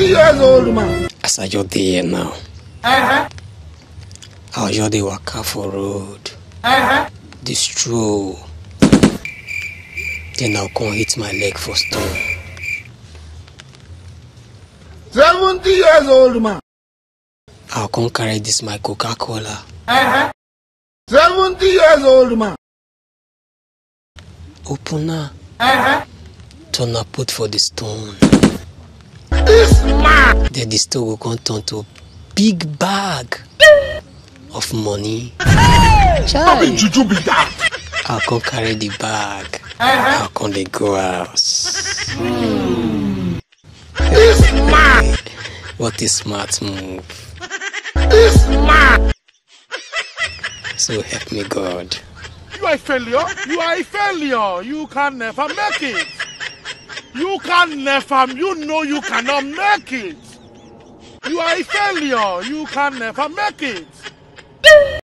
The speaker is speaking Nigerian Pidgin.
years old man. As I just there now. I'll just dey waka for road. The stroll. Then I'll come hit my leg for stone. 70 years old man. I'll come carry this my Coca-Cola. 70 years old man. Open her. Turn her put for the stone. This man. Then the stone will come turn to big bag of money. How did you be that? I'll come carry the bag. I'll come dey go house. This man. What a smart move. This man. So help me God. You are a failure. You are a failure. You can never make it. You can never. You know you cannot make it. You are a failure. You can never make it.